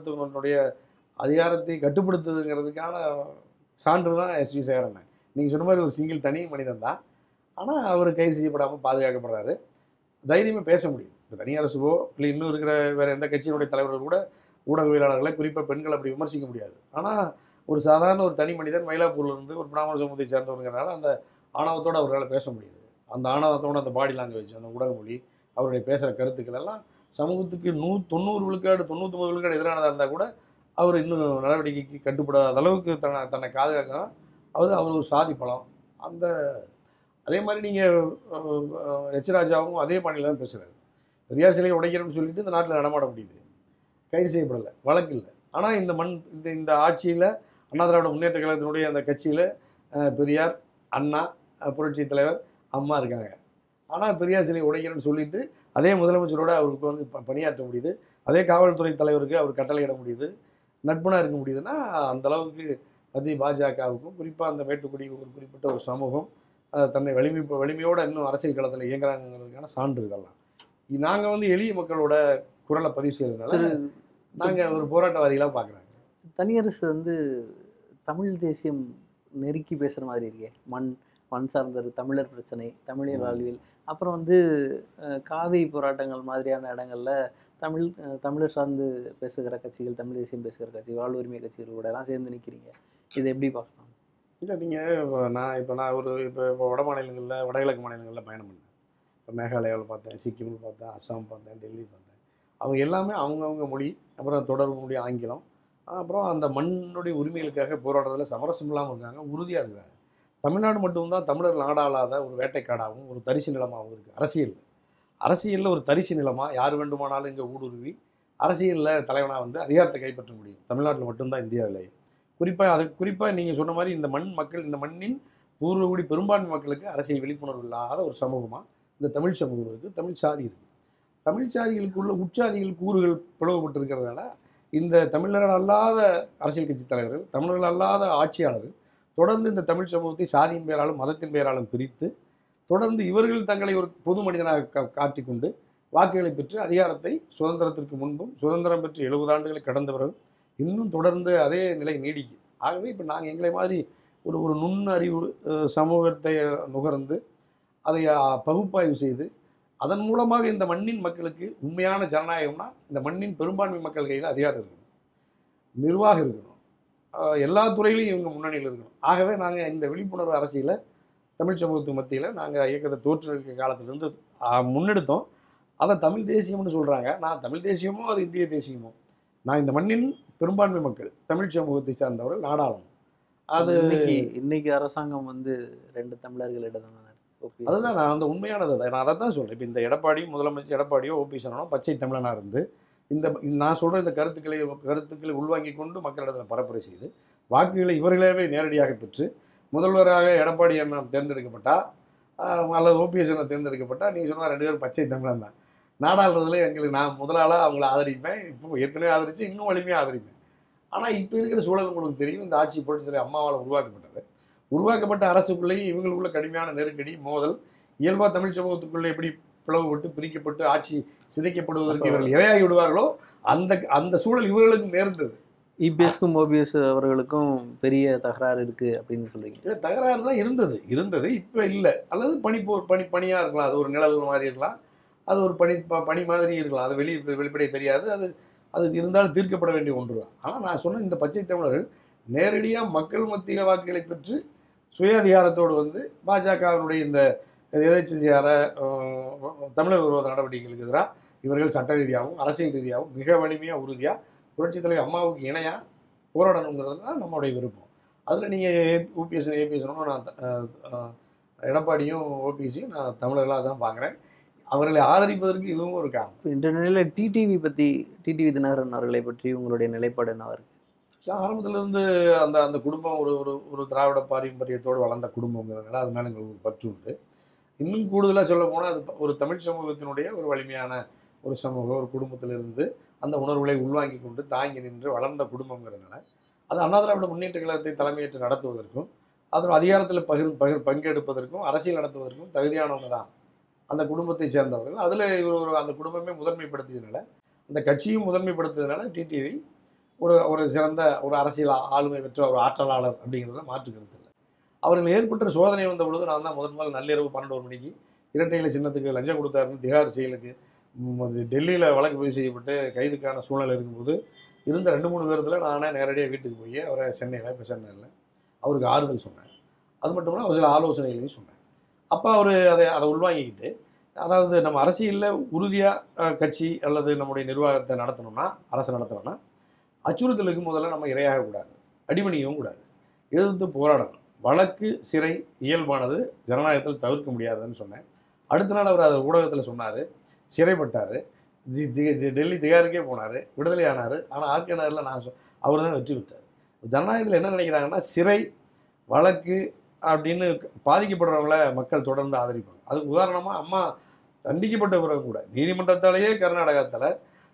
அதிகாரத்தை கட்டுப்படுத்துதுங்கிறதுக்கான சான்று தான் எஸ்வி சேகரன். நீங்கள் சொன்ன மாதிரி ஒரு சிங்கிள் தனி மனிதன் தான். ஆனால் அவர் கைது செய்யப்படாமல் பாதுகாக்கப்படுறாரு. தைரியமாக பேச முடியுது. இப்போ தனி அரசுவோ இல்லை இன்னும் இருக்கிற வேறு எந்த கட்சியினுடைய தலைவர்கள் கூட ஊடகவியலாளர்களை, குறிப்பாக பெண்கள், அப்படி விமர்சிக்க முடியாது. ஆனால் ஒரு சாதாரண ஒரு தனி மனிதன் மயிலாப்பூர்லேருந்து ஒரு பிராமண சமூகத்தை சேர்ந்தவங்கிறனால அந்த ஆணவத்தோடு அவர்களால் பேச முடியுது. அந்த ஆணவத்தோடு அந்த பாடி லாங்குவேஜ், அந்த உடல் மொழி, அவருடைய பேசுகிற கருத்துக்கள் எல்லாம் சமூகத்துக்கு 90 விழுக்காடு 99 விழுக்காடு எதிரானதாக இருந்தால் கூட அவர் இன்னும் நடவடிக்கைக்கு கட்டுப்படாத அளவுக்கு தன்னை பாதுகாக்கணும். அவர் ஒரு சாதி பலம். அந்த அதே மாதிரி நீங்கள் எச் ராஜாவும் அதே பாணியில் தான் பேசுகிறாரு. பெரியார் சிலையை உடைக்கிறோம்னு சொல்லிட்டு இந்த நாட்டில் நடமாட முடியுது, கைது செய்யப்படலை, வழக்கு இல்லை. ஆனால் இந்த இந்த ஆட்சியில் அண்ணா திராவிட முன்னேற்ற கழகத்தினுடைய அந்த கட்சியில் பெரியார், அண்ணா, புரட்சி தலைவர், அம்மா இருக்காங்க. ஆனால் பெரியார் சிலையை உடைக்கிறேன்னு சொல்லிட்டு அதே முதலமைச்சரோட அவருக்கு வந்து பணியாற்ற முடியுது, அதே காவல்துறை தலைவருக்கு அவர் கட்டளையிட முடியுது, நட்புனாக இருக்க முடியுதுன்னா அந்தளவுக்கு மத்திய பாஜகவுக்கும் குறிப்பாக அந்த மேட்டுக்குடி ஒரு குறிப்பிட்ட ஒரு சமூகம் தன்னை வலிமையோடு இன்னும் அரசியல் களத்தில் இயங்குறாங்கிறதுக்கான சான்று இதெல்லாம். நாங்கள் வந்து எளிய மக்களோட குரலை பதிவு செய்யறதுனால நாங்கள் ஒரு போராட்டவாதிகளாக பார்க்குறாங்க. தனியரசு வந்து தமிழ் தேசியம் நெருக்கி பேசுகிற மாதிரி இருக்கே, மண் சார்ந்த தமிழர் பிரச்சனை, தமிழர் வாழ்வியல், அப்புறம் வந்து காவி போராட்டங்கள் மாதிரியான இடங்கள்ல தமிழர் சார்ந்து பேசுகிற கட்சிகள், தமிழ் தேசியம் பேசுகிற கட்சிகள், வாழ்வுரிமை கட்சிகள் கூட எல்லாம் சேர்ந்து நிற்கிறீங்க. இதை எப்படி பார்க்கலாம்? இல்லை, நீங்கள் நான் இப்போ வட மாநிலங்களில், வடகிழக்கு மாநிலங்களில் பயணம் பண்ணேன். இப்போ மேகாலயாவில் பார்த்தேன், சிக்கிமில் பார்த்தேன், அஸ்ஸாம் பார்த்தேன், டெல்லி பார்த்தேன். அவங்க எல்லாமே அவங்கவுங்க மொழி, அப்புறம் தொடர்பு மொழி ஆங்கிலம், அப்புறம் அந்த மண்ணுடைய உரிமைகளுக்காக போராடுறதுல சமரசம் இல்லாமல் இருக்காங்க, உறுதியாக இருக்கிறாங்க. தமிழ்நாடு மட்டும்தான் தமிழர் நாடாளாத ஒரு வேட்டைக்காடாகவும் ஒரு தரிசு நிலமாகவும் இருக்குது. அரசியலில் ஒரு தரிசு நிலமாக யார் வேண்டுமானாலும் இங்கே ஊடுருவி அரசியலில் தலைவனாக வந்து அதிகாரத்தை கைப்பற்ற முடியும். தமிழ்நாட்டில் மட்டும்தான், இந்தியாவிலேயே. குறிப்பாக நீங்கள் சொன்ன மாதிரி இந்த மக்கள், இந்த மண்ணின் பூர்வகுடி பெரும்பான்மை மக்களுக்கு அரசியல் விழிப்புணர்வு இல்லாத ஒரு சமூகமாக இந்த தமிழ் சமூகம் இருக்குது, தமிழ் சாதி இருக்குது. தமிழ் சாதிகளுக்குள்ள உட்சாதிகள் கூறுகள் பிளவுபட்டு இருக்கிறதுனால இந்த தமிழர்கள் அல்லாத அரசியல் கட்சி தலைவர்கள், தமிழர்கள் அல்லாத ஆட்சியாளர்கள் தொடர்ந்து இந்த தமிழ் சமூகத்தை சாதியின் பெயராலும் மதத்தின் பெயராலும் பிரித்து தொடர்ந்து இவர்கள் தங்களை ஒரு பொது மனிதனாக காட்டிக்கொண்டு வாக்குகளை பெற்று அதிகாரத்தை சுதந்திரத்திற்கு முன்பும் சுதந்திரம் பெற்று 70 ஆண்டுகளை கடந்த பிறகு இன்னும் தொடர்ந்து அதே நிலை நீடிக்குது. ஆகவே இப்போ நாங்கள் எங்களை மாதிரி ஒரு நுண்ணறிவு சமூகத்தை நுகர்ந்து அதை பகுப்பாய்வு செய்து அதன் மூலமாக இந்த மண்ணின் மக்களுக்கு உண்மையான ஜனநாயகம்னா இந்த மண்ணின் பெரும்பான்மை மக்கள் கையில் அதிகாரம் இருக்கணும், நிர்வாகம் இருக்கணும், எல்லா துறையிலையும் இவங்க முன்னணியில் இருக்கணும். ஆகவே நாங்கள் இந்த விழிப்புணர்வு அரசியலை தமிழ் சமூகத்துக்கு மத்தியில் நாங்கள் இயக்கத்தை தோற்றுவிக்க காலத்திலிருந்து முன்னெடுத்தோம். அதை தமிழ் தேசியம்னு சொல்கிறாங்க. நான் தமிழ் தேசியமோ அது இந்திய தேசியமோ, நான் இந்த மண்ணின் பெரும்பான்மை மக்கள் தமிழ் சமூகத்தை சார்ந்தவர்கள் நாடாளணும். அது இன்னைக்கு அரசாங்கம் வந்து 2 தமிழர்களிடம் தான். அதுதான் நான் அந்த உண்மையானது. நான் அதை தான் சொல்கிறேன். இப்போ இந்த முதலமைச்சர் எடப்பாடியோ ஓபிஎஸ் பச்சை தமிழனாக இருந்து நான் சொல்கிற இந்த கருத்துக்களை உள்வாங்கி கொண்டு மக்களிடத்தில் பரப்புரை செய்து வாக்குகளை இவர்களாகவே நேரடியாக பெற்று முதல்வராக எடப்பாடி அண்ணன் தேர்ந்தெடுக்கப்பட்டால் அல்லது ஓபிஎஸ் அண்ணன் தேர்ந்தெடுக்கப்பட்டால் நீங்கள் சொன்னால் 2 பேரும் பச்சை தமிழன் தான். நாடாளுறதுல எங்களுக்கு நான் முதலாளாக அவங்கள ஆதரிப்பேன், இப்போ ஏற்கனவே ஆதரித்து இன்னும் வலிமையாக ஆதரிப்பேன். ஆனால் இப்போ இருக்கிற சூழல் உங்களுக்கு தெரியும். இந்த ஆட்சி புரட்சித்துறை அம்மாவால் உருவாக்கப்பட்ட அரசுக்குள்ளேயும் இவங்களுக்குள்ள கடுமையான நெருக்கடி, மோதல், இயல்பாக தமிழ் சமூகத்துக்குள்ளே எப்படி பிளவுபட்டு பிரிக்கப்பட்டு ஆட்சி சிதைக்கப்படுவதற்கு இவர்கள் இரையாகி விடுவார்களோ அந்த சூழல் இவர்களுக்கு நேர்ந்தது. இபிஎஸ்க்கும் ஓபிஎஸ் அவர்களுக்கும் பெரிய தகராறு இருக்குது அப்படின்னு சொல்கிறீங்க. தகராறு தான் இருந்தது இப்போ இல்லை. அல்லது பணியாக இருக்கலாம், அது ஒரு நிழல் மாதிரி இருக்கலாம், அது ஒரு பணி மாதிரி இருக்கலாம், அது வெளிப்படைய தெரியாது. அது இருந்தாலும் தீர்க்கப்பட வேண்டிய ஒன்று தான். ஆனால் நான் சொன்ன இந்த பச்சை தமிழர்கள் நேரடியாக மக்கள் மத்திய வாக்குகளை பெற்று சுய அதிகாரத்தோடு வந்து பாஜகவினுடைய இந்த எதிர்க்கட்சியார தமிழர் விரோத நடவடிக்கைகளுக்கு எதிராக இவர்கள் சட்ட ரீதியாகவும் அரசியல் ரீதியாகவும் மிக வலிமையாக உறுதியாக புரட்சித் தலைவர் அம்மாவுக்கு இணையாக போராடணுங்கிறது தான் நம்மளுடைய விருப்பம். அதில் நீங்கள் ஏபிஎஸ் நான் எடப்பாடியும் ஓபிஎஸையும் நான் தமிழர்களாக தான் பார்க்குறேன். அவர்களை ஆதரிப்பதற்கு இதுவும் ஒரு காரணம். இந்த நிலையில் டிடிவி தினகரன் அவர்களை பற்றி உங்களுடைய நிலைப்பாடு என்னவா இருக்கு? ஆரம்பத்திலிருந்து அந்த குடும்பம் ஒரு திராவிட பாரம்பரியத்தோடு வளர்ந்த குடும்பங்கிறதுனால அது மேலே எங்களுக்கு ஒரு பற்று உண்டு. இன்னும் கூடுதலாக சொல்ல போனால் அது ஒரு தமிழ் சமூகத்தினுடைய ஒரு வலிமையான ஒரு சமூகம், ஒரு குடும்பத்திலிருந்து அந்த உணர்வுகளை உள்வாங்கி கொண்டு தாங்கி நின்று வளர்ந்த குடும்பங்கிறதுனால அது அண்ணா திராவிட முன்னேற்ற கழகத்தை தலைமையேற்று நடத்துவதற்கும் அதன் அதிகாரத்தில் பங்கெடுப்பதற்கும் அரசியல் நடத்துவதற்கும் தகுதியானவங்க தான் அந்த குடும்பத்தை சேர்ந்தவர்கள். அதில் இவர் அந்த குடும்பமே முதன்மைப்படுத்தியதுனால, அந்த கட்சியும் முதன்மைப்படுத்துறதுனால டிடிவி ஒரு சிறந்த ஒரு அரசியல் ஆளுமை பெற்ற ஒரு ஆற்றலாளர் அப்படிங்கிறத மாற்று கருத்து இல்லை. அவர்கள் ஏற்பட்ட சோதனை வந்த பொழுது நான் தான் முதல் நள்ளிரவு 12 மணிக்கு இரட்டை இலை சின்னத்துக்கு லஞ்சம் கொடுத்தாருன்னு திகார் செயலுக்கு டெல்லியில் வழக்கு பதிவு செய்யப்பட்டு கைதுக்கான சூழ்நிலை இருக்கும்போது இருந்த 2-3 பேரத்தில் நானே நேரடியாக வீட்டுக்கு போய் அவரை சென்னையில் அவருக்கு ஆறுதல் சொன்னேன். அது மட்டும் இல்லாமல் அவர் சில ஆலோசனைகளையும் சொன்னேன். அப்போ அவர் அதை உள்வாங்கிக்கிட்டு, அதாவது நம்ம அரசியலில் உறுதியாக கட்சி அல்லது நம்முடைய நிர்வாகத்தை நடத்தணும்னா, அரசு நடத்தணும்னா அச்சுறுத்தலுக்கு முதல்ல நம்ம இரையாகக்கூடாது, அடிபணியவும் கூடாது, எதிர்த்து போராடணும். வழக்கு சிறை இயல்பானது, ஜனநாயகத்தில் தவிர்க்க முடியாதுன்னு சொன்னேன். அடுத்த நாள் அவர் அதை ஊடகத்தில் சொன்னார், சிறைப்பட்டார், டெல்லி திகாருக்கே போனார், விடுதலை ஆனார். ஆனால் ஆர்கே நகரில் அவர் தான் வெற்றி பெற்றார். ஜனநாயகத்தில் என்ன நினைக்கிறாங்கன்னா, சிறை வழக்கு அப்படின்னு பாதிக்கப்படுறவங்கள மக்கள் தொடர்ந்து ஆதரிப்பாங்க. அதுக்கு உதாரணமாக அம்மா தண்டிக்கப்பட்ட பிறகு கூட, நீதிமன்றத்தாலேயே கர்நாடகத்தில்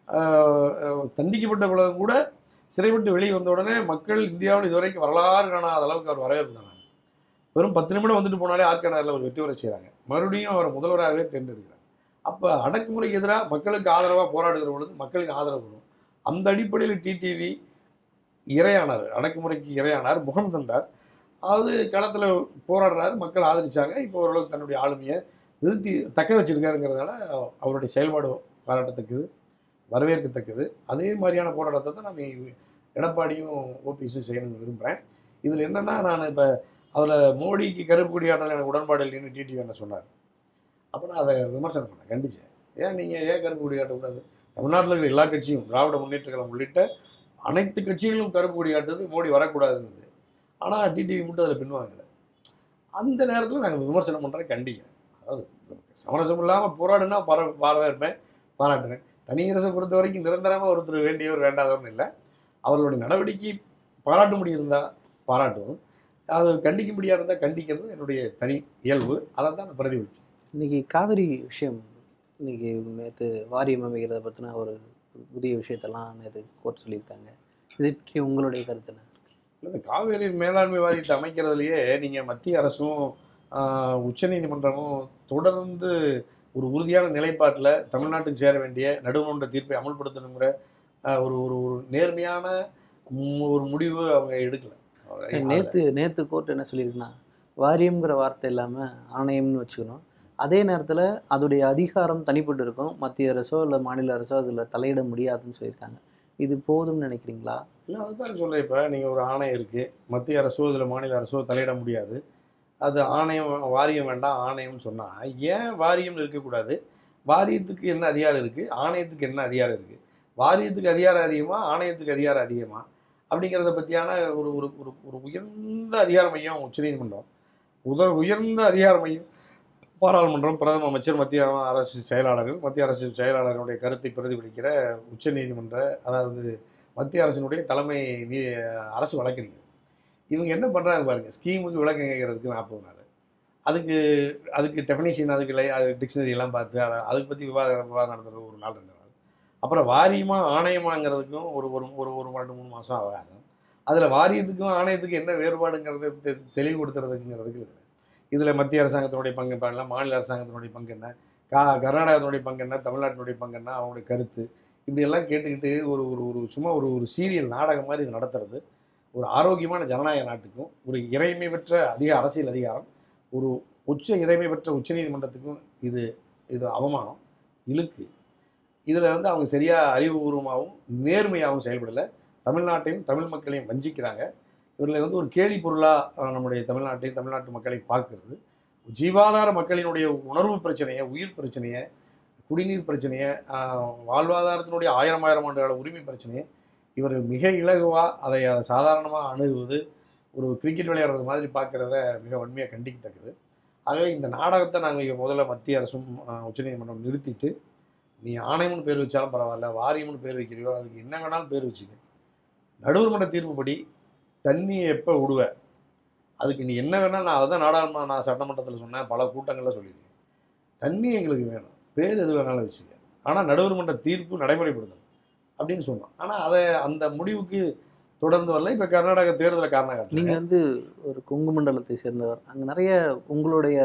தண்டிக்கப்பட்ட பிறகு கூட சிறைப்பட்டு வெளியே வந்த உடனே மக்கள் இந்தியாவில் இதுவரைக்கும் வரலாறு காணாத அளவுக்கு அவர் வரவேற்பு தாங்க. வெறும் 10 நிமிடம் வந்துட்டு போனாலே ஆர்கே நகரில் ஒரு வெற்றி வர செய்கிறாங்க. மறுபடியும் அவரை முதல்வராகவே தேர்ந்தெடுக்கிறாங்க. அப்போ அடக்குமுறைக்கு எதிராக மக்களுக்கு ஆதரவாக போராடுகிற பொழுது மக்களுக்கு ஆதரவு வரும். அந்த அடிப்படையில் டிடிவி இரையானார், அடக்குமுறைக்கு இரையானார், முகம் தந்தார். அதாவது களத்தில் போராடுறாரு, மக்கள் ஆதரிச்சாங்க. இப்போ ஓரளவுக்கு தன்னுடைய ஆளுமையை நிறுத்தி தக்க வச்சிருக்காருங்கிறதுனால அவருடைய செயல்பாடு பாராட்டத்தக்கது, வரவேற்கத்தக்கது. அதே மாதிரியான போராட்டத்தை தான் நம்ம எடப்பாடியும் ஓபிஎஸும் செய்யணும்னு விரும்புகிறேன். இதில் என்னென்னா, நான் இப்போ அதில் மோடிக்கு கருப்பு கொடி ஆட்டல் எனக்கு உடன்பாடு இல்லைன்னு டிடிவி என்ன சொன்னார். அப்போ நான் அதை விமர்சனம் பண்ணேன், கண்டிச்சேன். ஏன் கருப்பு கொடி காட்டக்கூடாது? தமிழ்நாட்டில் இருக்கிற எல்லா கட்சியும், திராவிட முன்னேற்ற கழகம் உள்ளிட்ட அனைத்து கட்சிகளும் கருப்பு கொடி காட்டுறது, மோடி வரக்கூடாதுன்னு. ஆனால் டிடிவி மட்டும் அதில் பின்வாங்கல. அந்த நேரத்தில் நாங்கள் விமர்சனம் பண்ணுறேன், கண்டிக்கிறேன். அதாவது சமரசம் இல்லாமல் போராடுனா வரவேற்பேன், பாராட்டுறேன். தனியரசை பொறுத்த வரைக்கும் நிரந்தரமாக ஒருத்தர் வேண்டியவர் வேண்டாதவர்னு இல்லை. அவர்களுடைய நடவடிக்கை பாராட்ட முடியிருந்தால் பாராட்டுவோம், அது கண்டிக்க முடியாது இருந்தால் கண்டிக்கிறது என்னுடைய தனி இயல்பு. அதை தான் நான் பிரதிபலிச்சேன். இன்றைக்கி காவிரி விஷயம், இன்றைக்கி நேற்று வாரியம் அமைக்கிறத பற்றின ஒரு புதிய விஷயத்தெல்லாம் நேற்று கோர்ட் சொல்லியிருக்காங்க. இதை பற்றி உங்களுடைய கருத்து என்ன? இந்த காவேரி மேலாண்மை வாரியத்தை அமைக்கிறதுலையே நீங்கள் மத்திய அரசும் உச்சநீதிமன்றமும் தொடர்ந்து ஒரு உறுதியான நிலைப்பாட்டில் தமிழ்நாட்டுக்கு சேர வேண்டிய நடுவர்மன்ற தீர்ப்பை அமல்படுத்தணுங்கிற ஒரு ஒரு ஒரு நேர்மையான ஒரு முடிவு அவங்க எடுக்கலை. நேற்று கோர்ட் என்ன சொல்லியிருக்குன்னா, வாரியம்ங்கிற வார்த்தை இல்லாமல் ஆணையம்னு வச்சுக்கணும். அதே நேரத்தில் அதோடைய அதிகாரம் தனிப்பட்டு இருக்கும், மத்திய அரசோ இல்லை மாநில அரசோ அதில் தலையிட முடியாதுன்னு சொல்லியிருக்காங்க. இது போதும்னு நினைக்கிறீங்களா? இல்லை, அதுதான் சொல்கிறேன். இப்போ நீங்கள் ஒரு ஆணையம் இருக்குது, மத்திய அரசோ இதில் மாநில அரசோ தலையிட முடியாது, அது ஆணையம் வாரியம் வேண்டாம் ஆணையம்னு சொன்னால் ஏன் வாரியம்னு இருக்கக்கூடாது? வாரியத்துக்கு என்ன அதிகாரம் இருக்குது, ஆணையத்துக்கு என்ன அதிகாரம் இருக்குது? வாரியத்துக்கு அதிகாரம் அதிகமாக, ஆணையத்துக்கு அதிகாரம் அதிகமாக அப்படிங்கிறத பற்றியான ஒரு ஒரு ஒரு உயர்ந்த அதிகார மையம் உச்சநீதிமன்றம், உயர்ந்த அதிகார மையம் பாராளுமன்றம், பிரதம அமைச்சர், மத்திய அரசு செயலாளர்கள், மத்திய அரசு செயலாளர்களுடைய கருத்தை பிரதிபலிக்கிற உச்சநீதிமன்ற, அதாவது மத்திய அரசினுடைய தலைமை அரசு வழக்கறிஞர். இவங்க என்ன பண்ணுறாங்க பாருங்கள், ஸ்கீமுக்கு விளக்கம் கேட்கறதுக்கு 40 நாள், அதுக்கு டெஃபினேஷன், அது டிக்ஷனரியெல்லாம் பார்த்து அதுக்கு பற்றி விவாதம் நடத்துறது ஒரு நாள் 2 நாள். அப்புறம் வாரியமாக ஆணையமாங்கிறதுக்கும் ஒரு ஒரு ஒரு 2-3 மாதம் ஆகும். அதில் வாரியத்துக்கும் ஆணையத்துக்கும் என்ன வேறுபாடுங்கிறத தெளிவுபடுத்துறதுங்கிறதுக்கு இருக்குது. இதில் மத்திய அரசாங்கத்தினுடைய பங்கு பண்ணலாம், மாநில அரசாங்கத்தினுடைய பங்கு என்ன, கர்நாடகத்தினுடைய பங்கு என்ன, தமிழ்நாட்டினுடைய பங்கு என்ன, அவங்களுடைய கருத்து, இப்படியெல்லாம் கேட்டுக்கிட்டு ஒரு ஒரு ஒரு சும்மா ஒரு சீரியல் நாடகம் மாதிரி இது நடத்துறது ஒரு ஆரோக்கியமான ஜனநாயக நாட்டுக்கும், ஒரு இறைமை பெற்ற அரசியல் அதிகாரம், ஒரு இறைமை பெற்ற உச்சநீதிமன்றத்துக்கும் இது அவமானம், இழுக்கு. இதில் அவங்க சரியாக அறிவுபூர்வமாகவும் நேர்மையாகவும் செயல்படலை. தமிழ்நாட்டையும் தமிழ் மக்களையும் வஞ்சிக்கிறாங்க. இவர்களை ஒரு கேலி பொருளாக நம்முடைய தமிழ்நாட்டையும் தமிழ்நாட்டு மக்களை பார்க்கறது, ஜீவாதார மக்களினுடைய உணர்வு பிரச்சனையை, உயிர் பிரச்சனையை, குடிநீர் பிரச்சனையை, வாழ்வாதாரத்தினுடைய 1000 ஆண்டு உரிமை பிரச்சனையை இவர்கள் மிக இலகுவாக அதை சாதாரணமாக அணுகுவது, ஒரு கிரிக்கெட் விளையாடுறது மாதிரி பார்க்குறத மிக வன்மையாக கண்டிக்கத்தக்கது. ஆகவே இந்த நாடகத்தை நாங்கள் முதல்ல மத்திய அரசும் உச்சநீதிமன்றம் நிறுத்திட்டு, நீ ஆணையம்னு பேர் வச்சாலும் பரவாயில்ல, வாரியம்னு பேர் வைக்கிறியோ, அதுக்கு என்ன வேணாலும் பேர் வச்சுக்க, நடுவர்மன்ற தீர்ப்புப்படி தண்ணியை எப்போ விடுவ, அதுக்கு நீ என்ன வேணாலும், நான் அதை தான் நான் சட்டமன்றத்தில் சொன்னேன், பல கூட்டங்களில் சொல்லியிருக்கேன், தண்ணி எங்களுக்கு வேணும், பேர் எது வேணாலும் வச்சுக்க, ஆனால் நடுவர்மன்ற தீர்ப்பு நடைமுறைப்படுத்தணும் அப்படின்னு சொன்னோம். ஆனால் அந்த முடிவுக்கு தொடர்ந்து வரல. இப்போ கர்நாடக தேர்தலை காரணம் காட்டுறீங்க. நீங்கள் ஒரு கொங்கு மண்டலத்தை சேர்ந்தவர், அங்கே நிறைய உங்களுடைய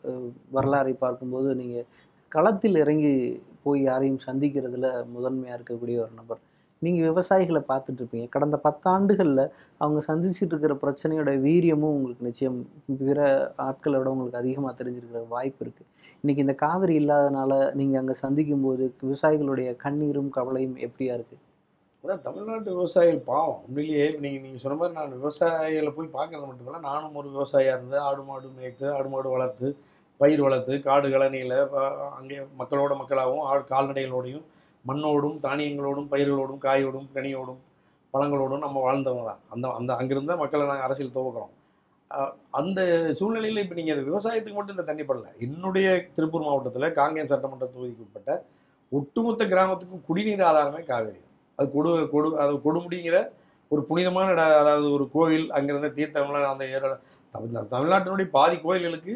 வரலாறை பார்க்கும்போது நீங்கள் களத்தில் இறங்கி போய் யாரையும் சந்திக்கிறதுல முதன்மையாக இருக்கக்கூடிய ஒரு நபர். நீங்கள் விவசாயிகளை பார்த்துட்டு இருப்பீங்க. கடந்த 10 ஆண்டுகளில் அவங்க சந்திச்சுட்டு இருக்கிற பிரச்சனையோட வீரியமும் உங்களுக்கு நிச்சயம் பிற ஆட்களை விட உங்களுக்கு அதிகமாக தெரிஞ்சிருக்கிற வாய்ப்பு இருக்குது. இன்றைக்கி இந்த காவிரி இல்லாதனால நீங்கள் அங்கே சந்திக்கும் போது விவசாயிகளுடைய கண்ணீரும் கவலையும் எப்படியா இருக்குது? அதான் தமிழ்நாட்டு விவசாயிகள் பாவம் உண்மையிலேயே. நீங்கள் சொன்ன மாதிரி நான் விவசாயிகளை போய் பார்க்கறது மட்டுமில்லை, நானும் ஒரு விவசாயியாக இருந்து ஆடு மாடு மேய்த்து, ஆடு மாடு வளர்த்து, பயிர் வளர்த்து, காடு கழனியில் அங்கே மக்களாகவும் கால்நடைகளோடையும் மண்ணோடும் தானியங்களோடும் பயிர்களோடும் காயோடும் கனியோடும் பழங்களோடும் நம்ம வாழ்ந்தவங்க தான். அந்த அந்த அங்கிருந்த மக்களை நாங்கள் அரசியல் துவக்கிறோம். அந்த சூழ்நிலையில் இப்போ நீங்கள் விவசாயத்துக்கு மட்டும் இந்த தண்ணி படல. என்னுடைய திருப்பூர் மாவட்டத்தில் காங்கேயம் சட்டமன்ற தொகுதிக்கு உட்பட்ட ஒட்டுமொத்த கிராமத்துக்கும் குடிநீர் ஆதாரமே காவேரி. அது அது கொடுமுடிங்கிற ஒரு புனிதமான அதாவது ஒரு கோவில், அங்கிருந்த தீர்த்தம்லாம் அந்த தமிழ்நாட்டினுடைய பாதி கோயில்களுக்கு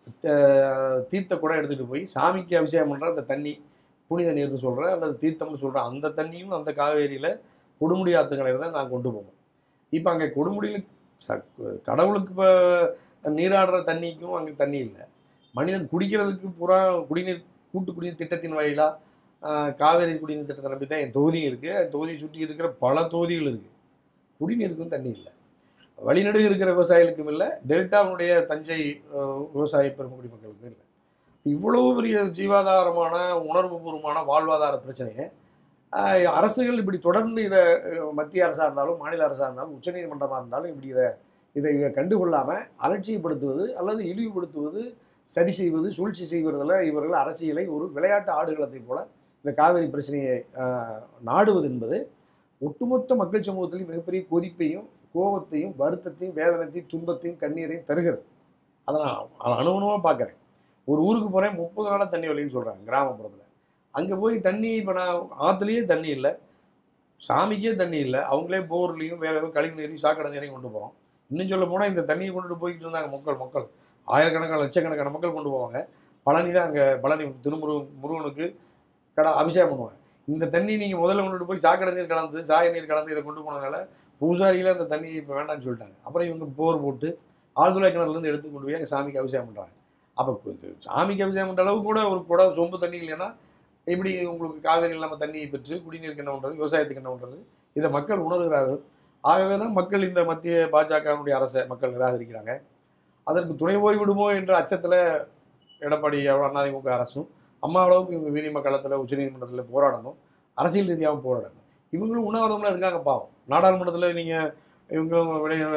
தீர்த்த கூட எடுத்துகிட்டு போய் சாமிக்கு அபிஷேகம் பண்ணுற அந்த தண்ணி புனித நீர்னு சொல்கிறேன், அல்லது தீர்த்தம்னு சொல்கிறேன். அந்த தண்ணியும் அந்த காவேரியில் கொடுமுடி ஆற்றுங்கரையில் தான் நான் கொண்டு போவோம். இப்போ அங்கே கொடுமுடியில் கடவுளுக்கு இப்போ நீராடுற தண்ணிக்கும் அங்கே தண்ணி இல்லை. மனிதன் குடிக்கிறதுக்கு பூரா குடிநீர் கூட்டு குடிநீர் திட்டத்தின் வழியிலாக காவேரி குடிநீர் திட்டத்தை நம்பி தான் என் தொகுதியும் இருக்குது. என் தொகுதியை சுற்றி இருக்கிற பல தொகுதிகள் இருக்குது. குடிநீருக்கும் தண்ணி இல்லை. வழிநடுகு இருக்கிற விவசாயிகளுக்கும் இல்லை, டெல்டாவுடைய தஞ்சை விவசாய பெருங்குடி மக்களுக்கும் இல்லை. இவ்வளவு பெரிய ஜீவாதாரமான உணர்வுபூர்வமான வாழ்வாதார பிரச்சனையை அரசுகள் இப்படி தொடர்ந்து இதை மத்திய அரசாக இருந்தாலும் மாநில அரசாக இருந்தாலும் உச்சநீதிமன்றமாக இருந்தாலும் இப்படி இதை கண்டுகொள்ளாமல் அலட்சியப்படுத்துவது அல்லது இழிவுபடுத்துவது, சதி செய்வது, சூழ்ச்சி செய்வதில் இவர்கள் அரசியலை ஒரு விளையாட்டு ஆடுகளத்தை போல இந்த காவிரி பிரச்சனையை நாடுவது என்பது ஒட்டுமொத்த மக்கள் சமூகத்திலையும் மிகப்பெரிய கொதிப்பையும் கோபத்தையும் வருத்தத்தையும் வேதனத்தையும் துன்பத்தையும் கண்ணீரையும் தருகிறது. அதை நான் அனுபவமாக பார்க்குறேன். ஒரு ஊருக்கு போகிறேன், 30 நாளாக தண்ணி வரலைன்னு சொல்கிறாங்க கிராமப்புறத்தில். அங்கே போய் தண்ணி இப்போ நான் ஆற்றுலேயே தண்ணி இல்லை, சாமிக்கே தண்ணி இல்லை, அவங்களே போர்லேயும் வேறு ஏதோ கழிவு நீரையும் சாக்கடை நீரையும் கொண்டு போகிறோம். இன்னும் சொல்ல போனால் இந்த தண்ணியை கொண்டுட்டு போய்கிட்டு இருந்தாங்க மக்கள் ஆயிரக்கணக்கான லட்சக்கணக்கான மக்கள் கொண்டு போவாங்க. பழனி தான் அங்கே பழனி முருகனுக்கு அபிஷேகம் பண்ணுவாங்க. இந்த தண்ணி நீங்கள் முதல்ல கொண்டுட்டு போய் சாக்கடை நீர் கலந்து சாய நீர் கலந்து இதை கொண்டு போனதுனால பூசாரியில் அந்த தண்ணி இப்போ வேண்டாம்னு சொல்லிட்டாங்க. அப்புறம் இவங்க போர் போட்டு ஆழ்துளை கிணறுலேருந்து எடுத்து கொண்டு போய் அங்கே சாமிக்கு அபிஷேகம் பண்ணுறாங்க. அப்போ சாமிக்கு அபிஷேகம் பண்ணுற அளவு கூட ஒரு குடம் சொம்பு தண்ணி இல்லைன்னா எப்படி உங்களுக்கு காவேரி இல்லாமல் தண்ணியை பெற்று குடிநீருக்கு என்ன பண்ணுறது, விவசாயத்துக்கு என்ன பண்ணுறது, இதை மக்கள் உணர்கிறார்கள். ஆகவே தான் மக்கள் இந்த மத்திய பாஜகவினுடைய அரசை மக்கள் நிராகரிக்கிறாங்க. அதற்கு துணை போய்விடுமோ என்ற அச்சத்தில் எடப்பாடி அதிமுக அரசும் அம்மா அளவுக்கு இவங்க வீரியம களத்தில் உச்சநீதிமன்றத்தில் போராடணும், அரசியல் ரீதியாகவும் போராடணும். இவங்களும் உண்ணாவிரதம்லாம் இருக்காங்க பாவம். நாடாளுமன்றத்தில் நீங்கள் இவங்களும்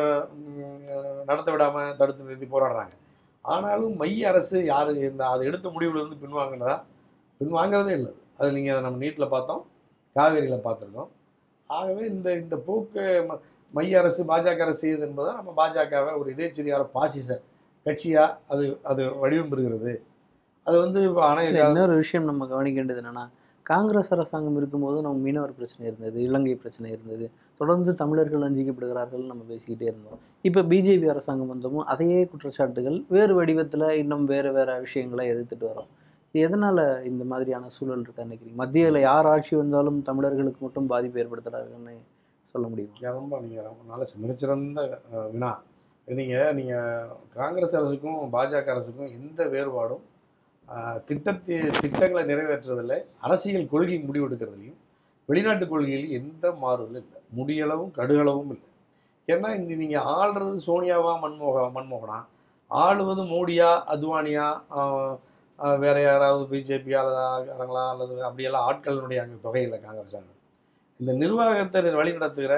நடத்த விடாமல் தடுத்து நிறுத்தி போராடுறாங்க. ஆனாலும் மைய அரசு யார் அதை எடுத்த முடிவுலேருந்து பின்வாங்கிறதே இல்லை. அது நீங்கள் நம்ம நீட்டில் பார்த்தோம், காவேரியில் பார்த்துருக்கோம். ஆகவே இந்த போக்கு மைய அரசு பாஜக அரசு செய்யுது என்பதை நம்ம பாஜகவை ஒரு இதேச்சரியார பாசிச கட்சியாக அது வடிவம் பெறுகிறது. அது இன்னொரு விஷயம் நம்ம கவனிக்க வேண்டியது என்னென்னா, காங்கிரஸ் அரசாங்கம் இருக்கும்போது நம்ம மீனவர் பிரச்சனை இருந்தது, இலங்கை பிரச்சனை இருந்தது, தொடர்ந்து தமிழர்கள் வஞ்சிக்கப்படுகிறார்கள் நம்ம பேசிக்கிட்டே இருந்தோம். இப்போ பிஜேபி அரசாங்கம் வந்தமும் அதையே குற்றச்சாட்டுகள் வேறு வடிவத்தில் இன்னும் வேறு விஷயங்களை எதிர்த்துட்டு வரோம். இது எதனால் இந்த மாதிரியான சூழல் இருக்கா நினைக்கிறீங்க? மத்தியில் யார் ஆட்சி வந்தாலும் தமிழர்களுக்கு மட்டும் பாதிப்பு ஏற்படுத்துகிறாங்கன்னு சொல்ல முடியும்? நீங்கள் நல்ல மிகச்சிறந்த வினா. நீங்கள் காங்கிரஸ் அரசுக்கும் பாஜக அரசுக்கும் எந்த வேறுபாடும் திட்டங்களை நிறைவேற்றுறதில்லை, அரசியல் கொள்கை முடிவெடுக்கிறதுலையும் வெளிநாட்டு கொள்கையிலையும் எந்த மாறுதலும் இல்லை, முடியளவும் கடுகளவும் இல்லை. ஏன்னா நீங்கள் ஆள்றது சோனியாவா மன்மோகனா, ஆளுவது மோடியா அத்வானியா வேறு யாராவது பிஜேபி அல்லதுங்களா அல்லது அப்படியெல்லாம் ஆட்களினுடைய அங்கே தொகை இல்லை. காங்கிரஸ் இந்த நிர்வாகத்தை வழிநடத்துகிற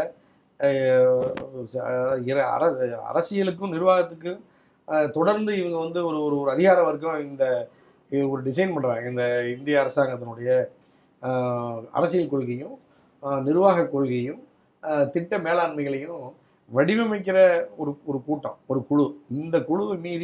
அரசியலுக்கும் நிர்வாகத்துக்கும் தொடர்ந்து இவங்க ஒரு அதிகார வர்க்கம் ஒரு டிசைன் பண்ணுறாங்க. இந்த இந்திய அரசாங்கத்தினுடைய அரசியல் கொள்கையும் நிர்வாக கொள்கையும் திட்ட மேலாண்மைகளையும் வடிவமைக்கிற ஒரு கூட்டம், ஒரு குழு. இந்த குழுவை மீறி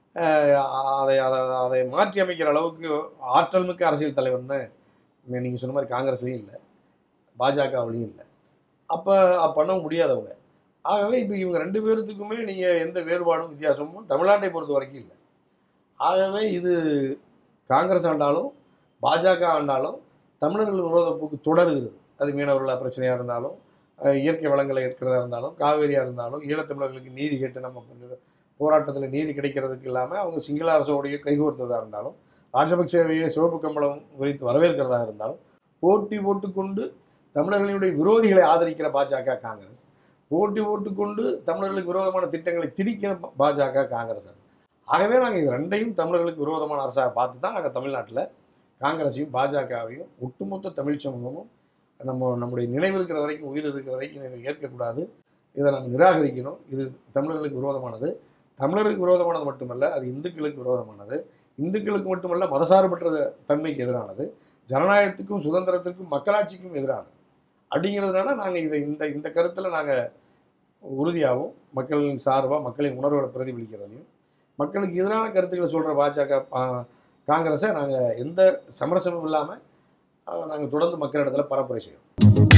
அதை மாற்றி அமைக்கிற அளவுக்கு ஆற்றல் மிக்க அரசியல் தலைவர்னு நீங்கள் சொன்ன மாதிரி காங்கிரஸ்லேயும் இல்லை, பாஜகவிலையும் இல்லை. அப்போ பண்ண முடியாதவங்க. ஆகவே இப்போ இவங்க 2 பேர்த்துக்குமே நீங்கள் எந்த வேறுபாடும் வித்தியாசமும் தமிழ்நாட்டை பொறுத்த வரைக்கும் இல்லை. ஆகவே இது காங்கிரஸ் ஆண்டாலும் பாஜக ஆண்டாலும் தமிழர்கள் விரோத போக்கு தொடருகிறது. அது மீனவர்கள் பிரச்சனையாக இருந்தாலும், இயற்கை வளங்களை எடுக்கிறதா இருந்தாலும், காவேரியாக இருந்தாலும், ஈழத்தமிழர்களுக்கு நீதி கேட்டு நம்ம போராட்டத்தில் நீதி கிடைக்கிறதுக்கு இல்லாமல் அவங்க சிங்கள அரசோடைய கைகோர்த்ததாக இருந்தாலும், ராஜபக்சேவையை சிவப்பு கம்பளம் குறித்து வரவேற்கிறதாக இருந்தாலும், போட்டி போட்டுக்கொண்டு தமிழர்களுடைய விரோதிகளை ஆதரிக்கிற பாஜக காங்கிரஸ், போட்டி போட்டுக்கொண்டு தமிழர்களுக்கு விரோதமான திட்டங்களை திணிக்கிற பாஜக காங்கிரஸ். ஆகவே நாங்கள் இது 2ஐயும் தமிழர்களுக்கு விரோதமான அரசாக பார்த்து தான் நாங்கள் தமிழ்நாட்டில் காங்கிரஸையும் பாஜகவையும் ஒட்டுமொத்த தமிழ் சமூகமும் நம்முடைய நினைவு இருக்கிற வரைக்கும், உயிர் இருக்கிற வரைக்கும் இதை ஏற்கக்கூடாது, இதை நம்ம நிராகரிக்கணும். இது தமிழர்களுக்கு விரோதமானது. தமிழருக்கு விரோதமானது மட்டுமல்ல, அது இந்துக்களுக்கு விரோதமானது. இந்துக்களுக்கு மட்டுமல்ல, மதசார்பற்ற தன்மைக்கு எதிரானது, ஜனநாயகத்துக்கும் சுதந்திரத்திற்கும் மக்களாட்சிக்கும் எதிரானது. அப்படிங்கிறதுனால நாங்கள் இதை இந்த இந்த கருத்தில் நாங்கள் உறுதியாகவும் மக்களின் சார்பாக மக்களின் உணர்வுகளை பிரதிபலிக்கிறதையும் மக்களுக்கு எதிரான கருத்துக்களை சொல்கிற பாஜக காங்கிரஸை நாங்கள் எந்த சமரசமும் இல்லாமல் நாங்கள் தொடர்ந்து மக்களிடத்தில் பரப்புரை செய்வோம்.